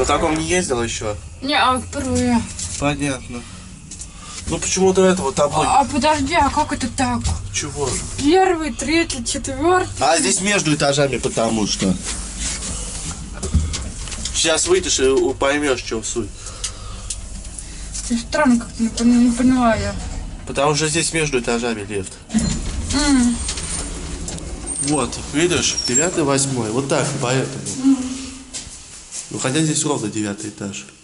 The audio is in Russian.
На таком не ездил еще? Не, впервые. Понятно. Ну почему-то это вот тобой. Подожди, а как это так? Чего? Первый, третий, четвертый. А здесь между этажами, потому что. Сейчас выйдешь и поймешь, что суть. Странно, как-то не поняла я. Потому что здесь между этажами лифт. Вот, видишь, 9-й, 8-й. Вот так, поэтому. Ну хотя здесь ровно 9-й этаж.